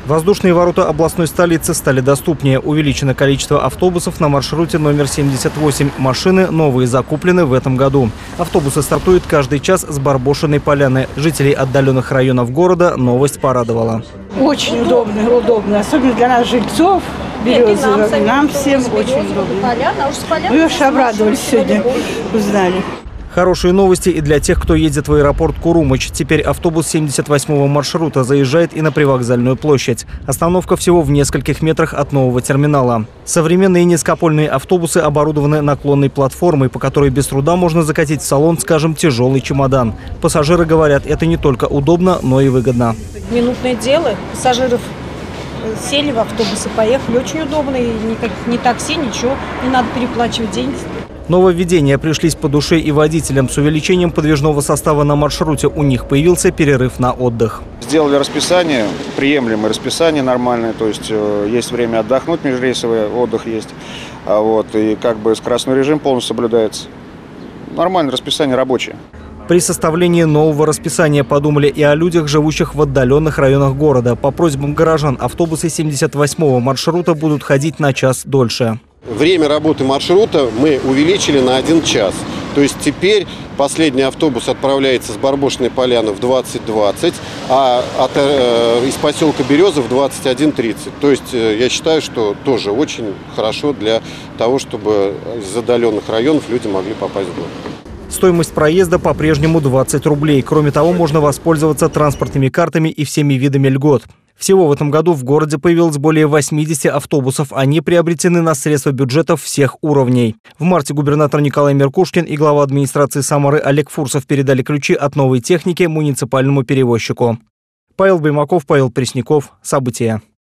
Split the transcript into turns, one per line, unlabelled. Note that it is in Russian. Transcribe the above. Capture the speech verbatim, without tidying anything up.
Воздушные ворота областной столицы стали доступнее. Увеличено количество автобусов на маршруте номер семьдесят восемь. Машины новые закуплены в этом году. Автобусы стартуют каждый час с Барбошиной поляны. Жителей отдаленных районов города новость порадовала.
Очень удобно, удобно. Особенно для нас, жильцов Березового. Нам, нам всем очень удобно. Мы уж обрадовались сегодня, узнали.
Хорошие новости и для тех, кто едет в аэропорт Курумыч. Теперь автобус семьдесят восьмого маршрута заезжает и на Привокзальную площадь. Остановка всего в нескольких метрах от нового терминала. Современные низкопольные автобусы оборудованы наклонной платформой, по которой без труда можно закатить в салон, скажем, тяжелый чемодан. Пассажиры говорят, это не только удобно, но и выгодно.
Минутное дело. Пассажиров сели в автобус и поехали. Очень удобно. И никак, ни такси, ничего. Не надо переплачивать деньги.
Нововведения пришлись по душе и водителям. С увеличением подвижного состава на маршруте у них появился перерыв на отдых.
Сделали расписание, приемлемое расписание нормальное, то есть э, есть время отдохнуть, межрейсовый отдых есть, а вот, и как бы скоростной режим полностью соблюдается. Нормальное расписание, рабочее.
При составлении нового расписания подумали и о людях, живущих в отдаленных районах города. По просьбам горожан автобусы семьдесят восьмого маршрута будут ходить на час дольше.
Время работы маршрута мы увеличили на один час. То есть теперь последний автобус отправляется с Барбошиной поляны в двадцать двадцать, а от, э, из поселка Березов в двадцать один тридцать. То есть э, я считаю, что тоже очень хорошо для того, чтобы из отдаленных районов люди могли попасть в город.
Стоимость проезда по-прежнему двадцать рублей. Кроме того, можно воспользоваться транспортными картами и всеми видами льгот. Всего в этом году в городе появилось более восьмидесяти автобусов. Они приобретены на средства бюджетов всех уровней. В марте губернатор Николай Меркушкин и глава администрации Самары Олег Фурсов передали ключи от новой техники муниципальному перевозчику. Павел Баймаков, Павел Пресняков. События.